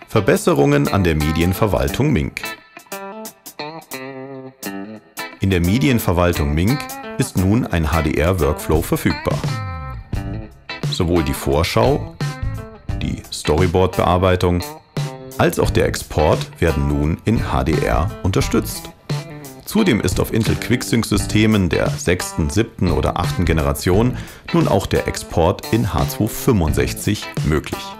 Verbesserungen an der Medienverwaltung Mink. In der Medienverwaltung Mink ist nun ein HDR-Workflow verfügbar. Sowohl die Vorschau, die Storyboard-Bearbeitung als auch der Export werden nun in HDR unterstützt. Zudem ist auf Intel QuickSync-Systemen der 6., 7. oder 8. Generation nun auch der Export in H265 möglich.